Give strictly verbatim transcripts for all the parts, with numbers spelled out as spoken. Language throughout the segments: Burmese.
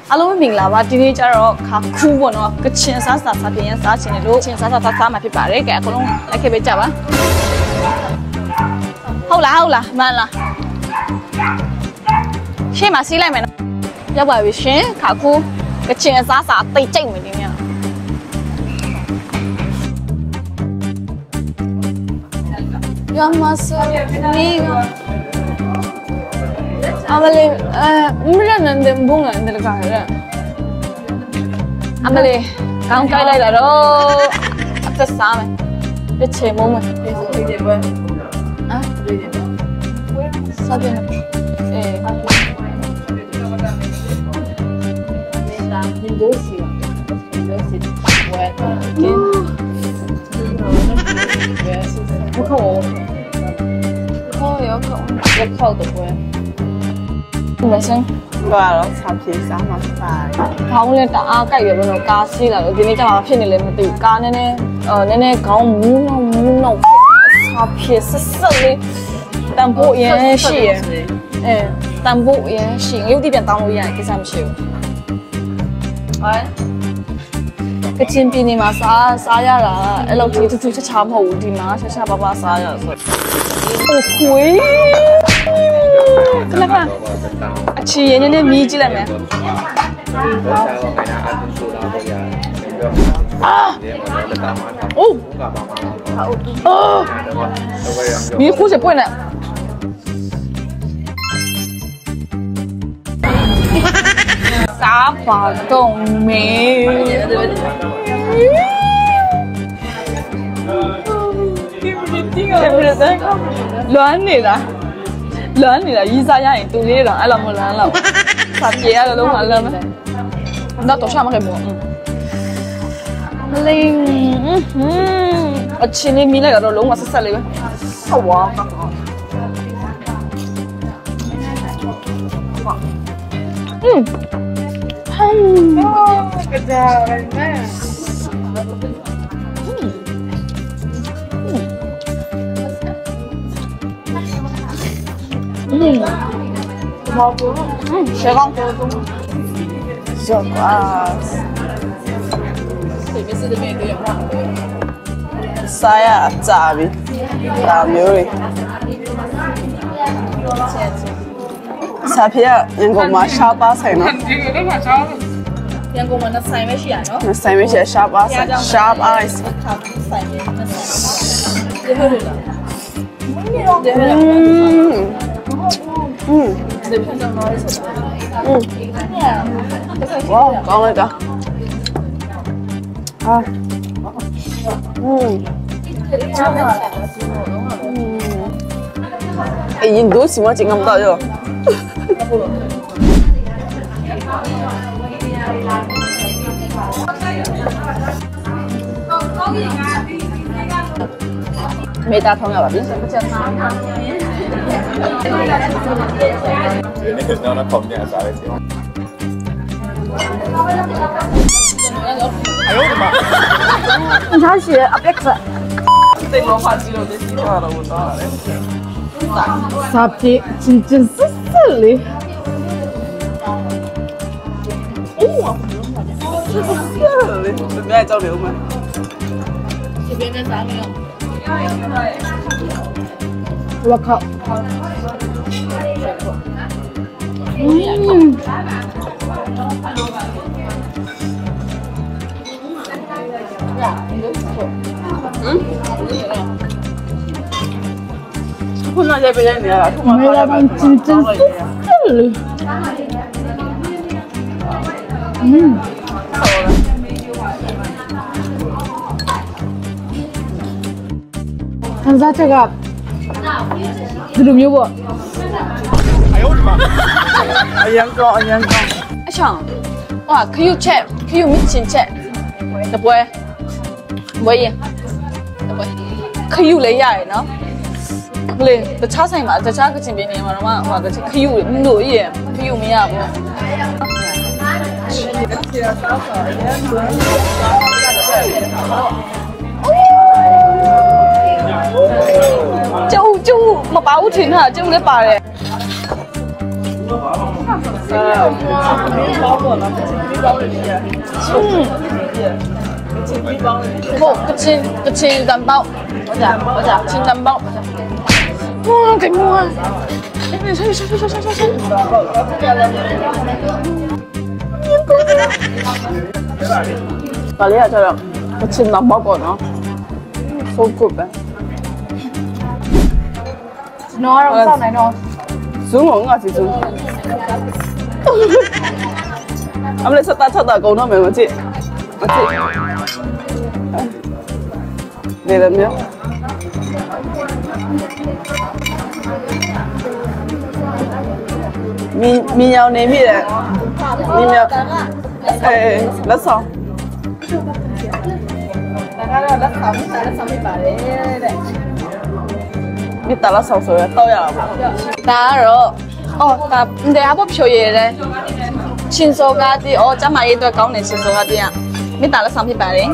အားလုံးမင်္ဂလာပါဒီနေ့ကျတော့ခါခူးပေါ့နော်ကချင်စားစားစားပြင်းစားချင်တယ်လို့ချင်စားစားစားမှာဖြစ်ပါတယ်ကဲအကုန်လုံးလိုက်ခဲ့ပေးကြပါဟုတ်လားဟုတ်လားမှန်လားရှေ့မှာစီးလိုက်မယ်နော်ရောက်ပါပြီရှင်ခါခူးကချင်စားစားတိတ်ကြိတ်မယ်ဒီနေ့ရမစနီအမလေးအဲမရနန်ဒန်ဘုံနဲ့တကားရအမလေးကောင်းကြိုက်လိုက်တာတော့အသက်စားမယ်တစ်ချိန်မုံမယ်ဒီလိုတွေပဲအာဒီလိုတွေစားတယ်အေးနေတာဒီလိုစီဒီလိုစီဝဲကင်း不扣我，扣有扣，我扣的不会。唔係先， 過咯，插皮三萬塊。 講咧打雞肉嗰度加絲啦，我見你真係話偏你你咪對加呢呢，誒呢呢講唔弄唔弄，插皮濕濕的，但不也是，誒，但不也是，有啲點當我嘢其實唔少。喂。ကချင်ပြည်နယ်မှာစားစားရတာအဲ့လိုထူးထူးခြားခြားမဟုတ်ဘူးဒီမှာခြားခြားပါပါစားရဆိုโอ้โหခဏခဏအချီရင်းနဲ့မြည်ကြည့်လိုက်မယ်အာအိုးအိုးမြည်ခုစပွင့်နဲ့စားပါတော့မေလွမ်းနေတာလွမ်းနေတာရီးစားရရင်တူလေးတော့အဲ့လိုမလွမ်းတော့စားပြေရတော့လုံးဝလွမ်းမယ်တော့တော့ရှာမခဲ့ဘူးမလင်းအချင်းလေးမိလိုက်တော့လုံးဝဆက်ဆက်လေးပဲဟုတ်ဝါอืม嗯，个家人们。嗯，毛菇，嗯，小刚锅中，小瓜，这边是这边都有吗？ 啥呀？炸的，炸牛的。စားပြရန်ကုန်မှာရှားပါဆိုင်နော်ဒီလိုမှရှားရန်ကုန်မှာဆိုင်မရှိရနော်ဆိုင်မရှိရှားပါဆိုင်ရှားပါဆိုင်ဆိုင်ဒီဟိုလေလားဒီဟိုလေอืมဒီဖက်တော့နော်ဆိုတာอืมဝေါကောင်းလိုက်တာအာอืมအရင်ဒိုးစီမချင်မှာတော့မေတာထောင်းရပါပြီ။ဒီနေ့ကတော့တော့ပြန်စားလိုက်တယ်။哎呦我的妈！你看是阿伯克，对我发肌肉的肌肉了，我到了。啥皮真真是死嘞！哦，是死嘞！准备来找刘吗？这边在啥没有？我靠！嗯。嗯。混到这边来了，没老板真真是死嘞！嗯。看啥这个？这种有不？哎呦我的妈！阳光阳光。哎强，哇，可以切，可以米切切，得不会？不会，得不会？可以来呀，喏。不嘞，这茶菜嘛，这茶个这边呢嘛，嘛嘛个这可以有多耶，可以有没呀不？ကျုပ်ကျုပ်မပါဘူးထင်တာကျုပ်လည်းပါတယ်不，不清不清蛋包，我讲我讲清蛋包。哇，给我！哎，上上上上上上上！把你啊，这样不清蛋包过呢，so good 呗。 nó đâu sao này nó xuống ngủ ngồi chỉ xuống ông lấy sắt ta sắt ta cầu nó mày mà chị mà chị để làm nhá mi mi nhau này mi này mi nhau ê lát sao lát sáu lát sáu mươi bảy đấy 你打了少水倒呀不？打了，哦，打你还不漂夜嘞？青手家的哦，咱买一堆高粱青手家的呀。你打了三匹白的？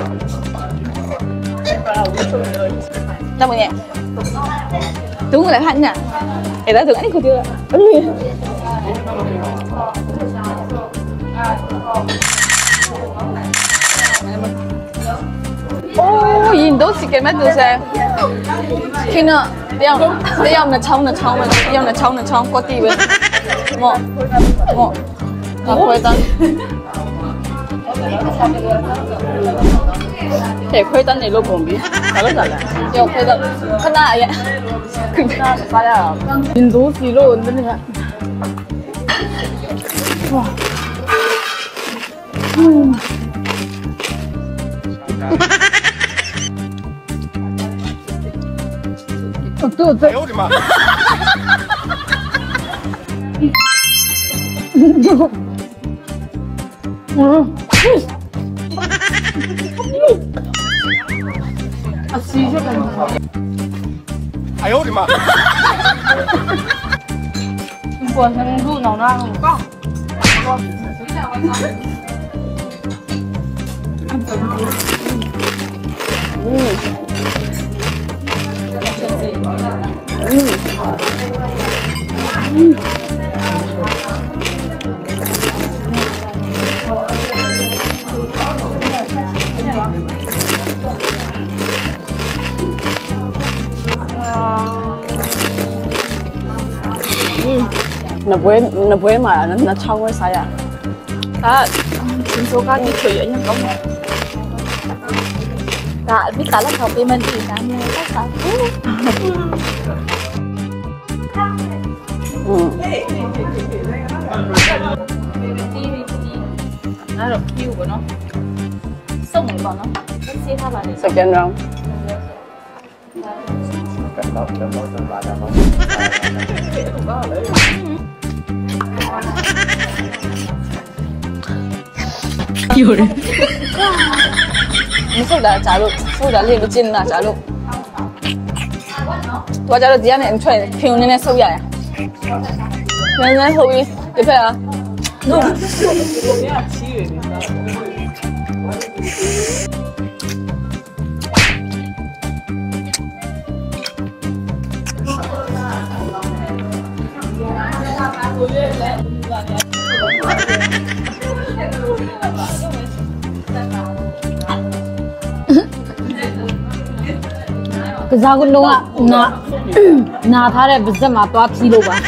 怎么样？等我来看呢。哎，来等你快点。哦，印度是干嘛东西？听了，不要不要那炒那炒嘛，不要那炒那炒，锅底呗。我我我回单。để khuấy tấn này luôn cùng biết, phải lúc nào là, yêu khuấy tấn, cái nào vậy? Cái nào phải là, nhìn đủ gì luôn, đấy nè. Wow. Ờ, tôi tôi. Ừ. 啊，吸这个。哎呦我的妈！我能录脑袋很高。嗯。嗯。嗯。 nó quế nó quế mà nó nó trong cái sai à ta xin số các đi thủy ở nhà công ta biết ta là học thì mình thì ta mua các sản ừ nó được kêu của nó sông một con nó rất xí tha vào để sạch chân không有人，你手打加入，手打练不进啦，加入。我加入底下那出来，平你那手呀，那那后面对不对啊？嗯。cái dao con đông ạ, nà nà thà đấy bây giờ mà toát xí đâu cả.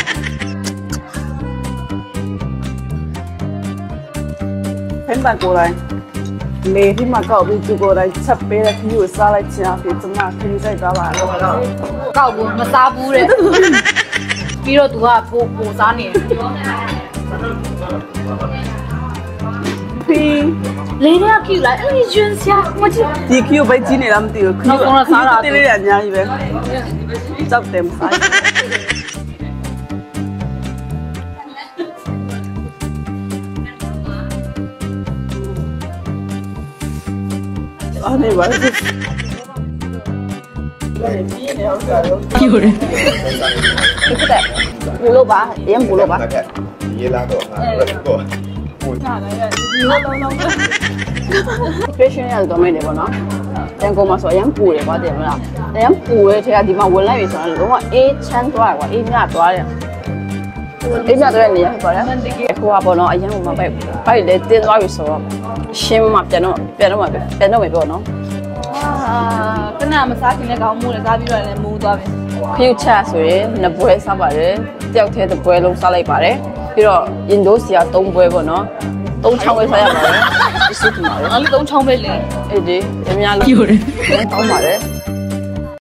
Thêm bạn cô này, mẹ thì mà cậu bị chú cô này chập bê là khi ở xa lại chỉ là phía trong mà khi dậy ra bạn. Cậu buồn mà xa bu đấy. Vì rồi tụi họ phụ phụ xa nè. Thì lấy ra kêu lại ơi duyên xa mà chứ thì kêu phải chỉ này làm tiêu nó cũng là sao là tiêu lấy nhà như vậy chấp tem sai anh này bảo nhiều đấy cái đấy bù lô bá em bù lô bá cái chuyện này tụi mình để bọn nó, em có mà số em bù để qua tiền là, em bù thì là thì mà quên lại vì sao là đúng không? Ít chăn toa hoặc ít nhạt toa đấy, အိမ်မြတော့နေရပါလားအခုကပေါ့နော်အရင်ကမပိုက်ပိုက်လေတင်းသွားပြီဆိုတော့ရှင်းမှပြန်တော့ပြန်တော့မှပြန်တော့မယ်ပေါ့နော်အာကနမစားခင်လည်းခေါင်းမူးလည်းစားပြီးတော့လည်းမူးသွားပြီခရုချဆိုရင်နှစ်ပွဲစားပါတယ်တယောက်တည်းတစ်ပွဲလုံးစားလိုက်ပါတယ်ပြီးတော့အင်ဒိုစီယာသုံးပွဲပေါ့နော်သုံးချောင်းပဲစားရပါတယ်ဒီစုထင်ပါတယ်အဲ့လိုသုံးချောင်းပဲလေအေးဒီအများကြီးတောင်းပါတယ်